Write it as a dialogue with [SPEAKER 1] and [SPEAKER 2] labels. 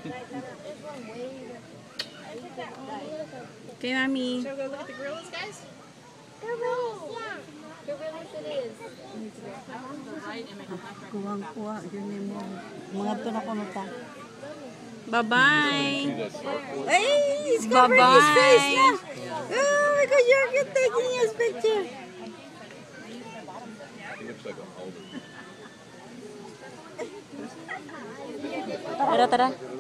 [SPEAKER 1] Okay, Mommy.
[SPEAKER 2] Shall we go look at the gorillas, guys?
[SPEAKER 3] Gorillas, yeah. Gorillas it is.
[SPEAKER 1] Kuwang-kuwa. Yun yung mga ito na kunuta. Bye-bye. Ay, he's covering his face na. Oh my God, you're taking his picture. Tara, tara.